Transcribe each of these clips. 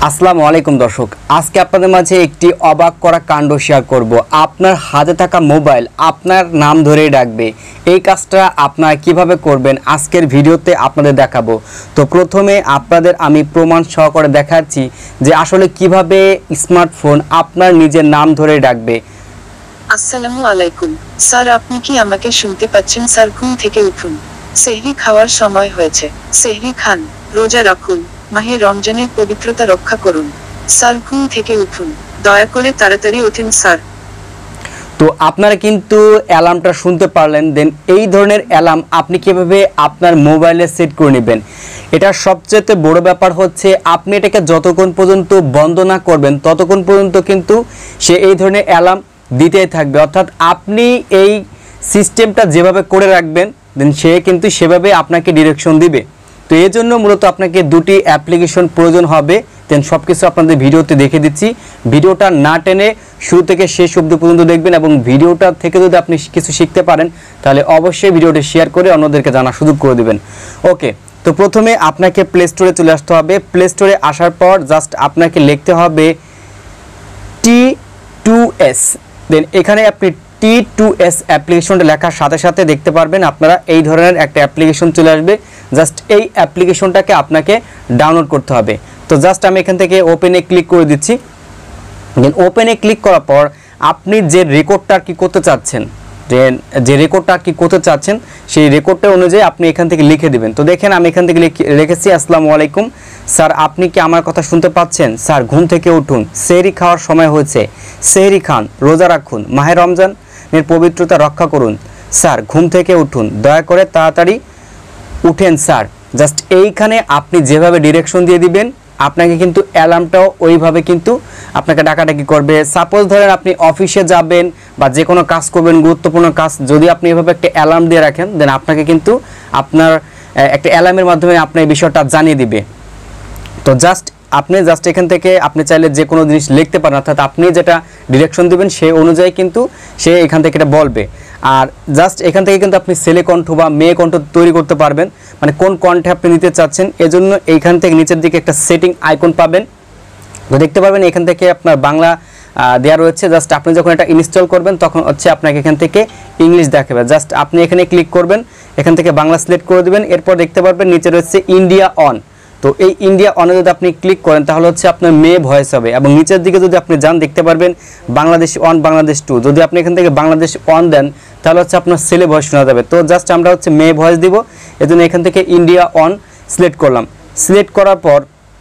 আসসালামু আলাইকুম দর্শক, আজকে আপনাদের মাঝে একটি অবাক করা কাণ্ড শেয়ার করব। আপনার হাতে থাকা মোবাইল আপনার নাম ধরেই ডাকবে। এই কাজটা আপনারা কিভাবে করবেন আজকের ভিডিওতে আপনাদের দেখাবো। তো প্রথমে আপনাদের আমি প্রমাণ সহকারে দেখাচ্ছি যে আসলে কিভাবে স্মার্টফোন আপনার নিজের নাম ধরে ডাকবে। আসসালামু আলাইকুম স্যার, আপনি কি আমাকে শুনতে পাচ্ছেন? স্যার, ঘুম থেকে উঠুন, সেহরি খাওয়ার সময় হয়েছে, সেহরি খান, রোজা রাখুন, মাহে রমজানের পবিত্রতা রক্ষা করুন। স্যার, ঘুম থেকে উঠুন, দয়া করে তাড়াতাড়ি ওঠেন স্যার। তো আপনারা কিন্তু অ্যালার্মটা শুনতে পারলেন। দেন এই ধরনের অ্যালার্ম আপনি কিভাবে আপনার মোবাইলে সেট করে নেবেন। এটা সবচেয়ে বড় ব্যাপার হচ্ছে আপনি এটাকে যতক্ষণ পর্যন্ত বন্ধ না করবেন ততক্ষণ পর্যন্ত কিন্তু সে এই ধরনের অ্যালার্ম দিতেই থাকবে। অর্থাৎ আপনি এই সিস্টেমটা যেভাবে করে রাখবেন দেন সে কিন্তু সেভাবে আপনাকে ডিরেকশন দিবে। তো এই জন্য মূলত আপনাকে দুটি অ্যাপ্লিকেশন প্রয়োজন হবে। দেন সব কিছু আপনাদের ভিডিওতে দেখে দিচ্ছি। ভিডিওটা না টেনে শুরু থেকে শেষ অবধি পর্যন্ত দেখবেন এবং ভিডিওটা থেকে যদি আপনি কিছু শিখতে পারেন তাহলে অবশ্যই ভিডিওটি শেয়ার করে অন্যদেরকে জানার সুযোগ করে দেবেন। ওকে, তো প্রথমে আপনাকে প্লে স্টোরে চলে আসতে হবে। প্লে স্টোরে আসার পর জাস্ট আপনাকে লিখতে হবে T2S। দেন এখানে আপনি T2S অ্যাপ্লিকেশনটা লেখার সাথে সাথে দেখতে পারবেন আপনারা এই ধরনের একটা অ্যাপ্লিকেশন চলে আসবে। জাস্ট এই অ্যাপ্লিকেশনটাকে আপনাকে ডাউনলোড করতে হবে। তো জাস্ট আমি এখান থেকে ওপেনে ক্লিক করে দিচ্ছি। দেন ওপেনে ক্লিক করার পর আপনি যে রেকর্ডটা কি করতে চাচ্ছেন, যে রেকর্ডটা কি করতে চাচ্ছেন সেই রেকর্ডটা অনুযায়ী আপনি এখান থেকে লিখে দিবেন। তো দেখেন আমি এখান থেকে লিখেছি, আসসালামু আলাইকুম স্যার, আপনি কি আমার কথা শুনতে পাচ্ছেন? স্যার, ঘুম থেকে উঠুন, সেহরি খাওয়ার সময় হয়েছে, সেহরি খান, রোজা রাখুন, মাহে রমজানের পবিত্রতা রক্ষা করুন। স্যার, ঘুম থেকে উঠুন, দয়া করে তাড়াতাড়ি উঠেন স্যার। জাস্ট এইখানে আপনি যেভাবে ডিরেকশন দিয়ে দিবেন আপনাকে কিন্তু অ্যালার্মটাও ওইভাবে কিন্তু আপনাকে ডাকাডাকি করবে। সাপোজ ধরেন আপনি অফিসে যাবেন বা যে কোনো কাজ করবেন, গুরুত্বপূর্ণ কাজ, যদি আপনি এভাবে একটা অ্যালার্ম দিয়ে রাখেন দেন আপনাকে কিন্তু আপনার একটা অ্যালার্মের মাধ্যমে আপনার এই বিষয়টা জানিয়ে দিবে। তো জাস্ট এখান থেকে আপনি চাইলে যে কোনো জিনিস লিখতে পারেন, অর্থাৎ আপনি যেটা ডিরেকশন দিবেন সেই অনুযায়ী কিন্তু সে এখান থেকে এটা বলবে। আর জাস্ট এখান থেকে কিন্তু আপনি ছেলে কণ্ঠ বা মেয়ে কণ্ঠ তৈরি করতে পারবেন, মানে কোন কণ্ঠে আপনি নিতে চাচ্ছেন। এজন্য এইখান থেকে নিচের দিকে একটা সেটিং আইকন পাবেন। তো দেখতে পারবেন এখান থেকে আপনার বাংলা দেওয়া রয়েছে। জাস্ট আপনি যখন এটা ইনস্টল করবেন তখন হচ্ছে আপনাকে এখান থেকে ইংলিশ দেখাবে। জাস্ট আপনি এখানে ক্লিক করবেন, এখান থেকে বাংলা সিলেক্ট করে দেবেন। এরপর দেখতে পারবেন নিচে রয়েছে ইন্ডিয়া অন। তো এই ইন্ডিয়া অনে যদি আপনি ক্লিক করেন তাহলে হচ্ছে আপনার মেয়ে ভয়েস হবে এবং নিচের দিকে যদি আপনি যান দেখতে পারবেন বাংলাদেশ অন, বাংলাদেশ 2। যদি আপনি এখান থেকে বাংলাদেশ অন দেন তাহলে হচ্ছে আপনার ছেলে ভয়েস শোনা যাবে। তো জাস্ট আমরা হচ্ছে মেয়ে ভয়েস দিব, এজন্য এখান থেকে ইন্ডিয়া অন সিলেক্ট করলাম। সিলেক্ট করার পর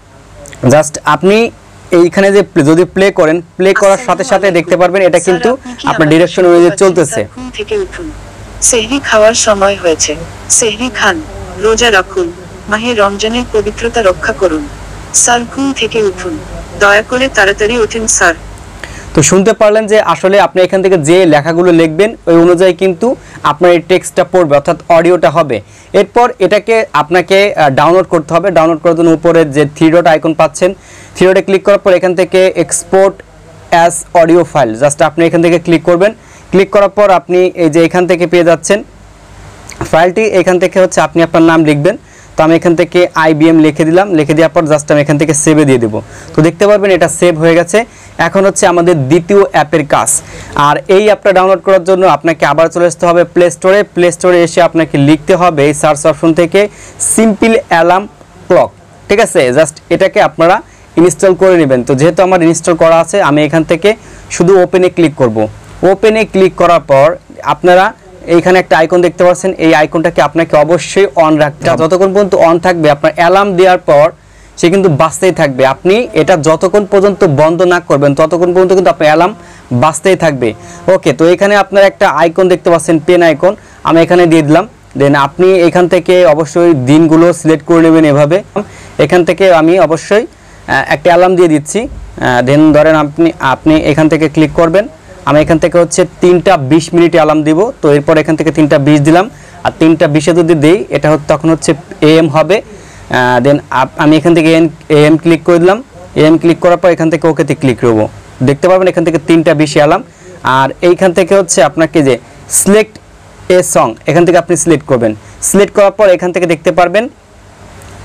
জাস্ট আপনি এইখানে যে যদি প্লে করেন, প্লে করার সাথে সাথে দেখতে পারবেন এটা কিন্তু আপনার ডিরেকশন অনুযায়ী চলতেছে। ঘুম থেকে উঠুন, সেহরি খাওয়ার সময় হয়েছে, সেহরি খান, রোজা রাখুন, মাহে রমজানের পবিত্রতা রক্ষা করুন। স্যার, ঘুম থেকে উঠুন, দয়া করে তাড়াতাড়ি ওঠেন স্যার। তো শুনতে পারলেন যে আসলে আপনি এখান থেকে যে লেখাগুলো লিখবেন ওই অনুযায়ী কিন্তু আপনার এই টেক্সটটা পড়বে, অর্থাৎ অডিওটা হবে। এরপর এটাকে আপনাকে ডাউনলোড করতে হবে। ডাউনলোড করার জন্য উপরে যে থ্রি ডট আইকন পাচ্ছেন, থ্রি ডটে ক্লিক করার পর এখান থেকে export as audio file, just আপনি এখান থেকে ক্লিক করবেন। ক্লিক করার পর আপনি এই যে এখান থেকে পেয়ে যাচ্ছেন ফাইলটি। এখান থেকে হচ্ছে আপনি আপনার নাম লিখবেন। তো আমি এখান থেকে IBM লিখে দিলাম। লিখে দেওয়ার পর জাস্ট আমি এখান থেকে সেভে দিয়ে দেবো। তো দেখতে পারবেন এটা সেভ হয়ে গেছে। এখন হচ্ছে আমাদের দ্বিতীয় অ্যাপের কাজ। আর এই অ্যাপটা ডাউনলোড করার জন্য আপনাকে আবার চলে আসতে হবে প্লে স্টোরে। প্লে স্টোরে এসে আপনাকে লিখতে হবে এই সার্চ অপশন থেকে সিম্পল অ্যালার্ম ক্লক। ঠিক আছে, জাস্ট এটাকে আপনারা ইনস্টল করে নেবেন। তো যেহেতু আমার ইনস্টল করা আছে আমি এখান থেকে শুধু ওপেনে ক্লিক করব। ওপেনে ক্লিক করার পর আপনারা এইখানে একটা আইকন দেখতে পাচ্ছেন, এই আইকনটাকে আপনাকে অবশ্যই অন রাখতে হবে। যতক্ষণ পর্যন্ত অন থাকবে আপনার অ্যালার্ম দেওয়ার পর সে কিন্তু বাজতেই থাকবে। আপনি এটা যতক্ষণ পর্যন্ত বন্ধ না করবেন ততক্ষণ পর্যন্ত কিন্তু আপনার অ্যালার্ম বাজতেই থাকবে। ওকে, তো এখানে আপনার একটা আইকন দেখতে পাচ্ছেন, পেন আইকন, আমি এখানে দিয়ে দিলাম। দেন আপনি এখান থেকে অবশ্যই দিনগুলো সিলেক্ট করে নেবেন এভাবে। এখান থেকে আমি অবশ্যই একটা অ্যালার্ম দিয়ে দিচ্ছি। দেন ধরেন আপনি এখান থেকে ক্লিক করবেন। আমি এখান থেকে হচ্ছে 3টা 20 মিনিট অ্যালার্ম দিব। তো এরপর এখান থেকে 3টা 20 দিলাম। আর 3টা 20-এ যদি দিই এটা তখন হচ্ছে AM হবে। দেন আমি এখান থেকে AM ক্লিক করে দিলাম। AM ক্লিক করার পর এখান থেকে ওকেতে ক্লিক করবো। দেখতে পারবেন এখান থেকে 3টা 20 অ্যালার্ম। আর এইখান থেকে হচ্ছে আপনাকে যে সিলেক্ট এ সং, এখান থেকে আপনি সিলেক্ট করবেন। সিলেক্ট করার পর এখান থেকে দেখতে পারবেন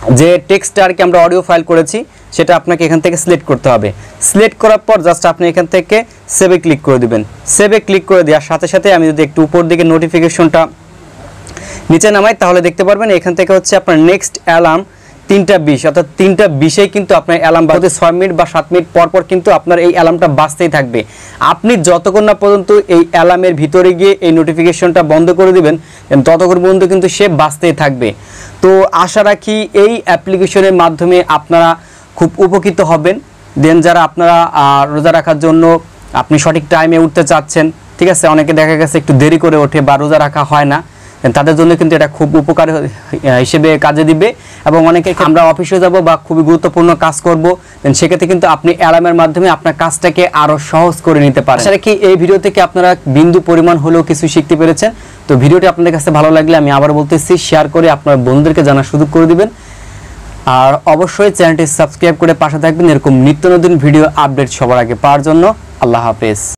যে টেক্সটটা আর কি আমরা অডিও ফাইল করেছি সেটা আপনাকে এখান থেকে সিলেক্ট করতে হবে। সিলেক্ট করার পর জাস্ট আপনি এখান থেকে সেভে ক্লিক করে দিবেন। সেভে ক্লিক করে দেওয়ার সাথে সাথে আমি যদি একটু উপর দিকে নোটিফিকেশনটা নিচে নামাই তাহলে দেখতে পারবেন এখান থেকে হচ্ছে আপনার নেক্সট অ্যালার্ম 3:20, অর্থাৎ 3:20 কিন্তু আপনার অ্যালার্ম বাজতে 6 মিনিট বা 7 মিনিট পর পর কিন্তু আপনার এই অ্যালার্মটা বাজতেই থাকবে। আপনি যতক্ষণ না পর্যন্ত এই অ্যালার্মের ভিতরে গিয়ে এই নোটিফিকেশনটা বন্ধ করে দিবেন ততক্ষণ পর্যন্ত কিন্তু সে বাজতেই থাকবে। তো আশা রাখি এই অ্যাপ্লিকেশনের মাধ্যমে আপনারা খুব উপকৃত হবেন। দেন যারা আপনারা রোজা রাখার জন্য আপনি সঠিক টাইমে উঠতে চাচ্ছেন, ঠিক আছে, অনেকে দেখা গেছে একটু দেরি করে ওঠে বা রোজা রাখা হয় না, তাদের জন্য কিন্তু এটা খুব উপকার হিসেবে কাজে দিবে। এবং অনেকে আমরা অফিসে যাব বা খুবই গুরুত্বপূর্ণ কাজ করব, সেক্ষেত্রে কিন্তু আপনি অ্যালার্মের মাধ্যমে আপনার কাজটাকে আরও সহজ করে নিতে পারেন। আসলে কি এই ভিডিও থেকে আপনারা বিন্দু পরিমাণ হলেও কিছু শিখতে পেরেছেন। তো ভিডিওটি আপনাদের কাছে ভালো লাগলে আমি আবার বলতেছি শেয়ার করে আপনার বন্ধুদেরকে জানার সুযোগ করে দিবেন। আর অবশ্যই চ্যানেলটি সাবস্ক্রাইব করে পাশে থাকবেন এরকম নিত্য নতুন ভিডিও আপডেট সবার আগে পাওয়ার জন্য। আল্লাহ হাফেজ।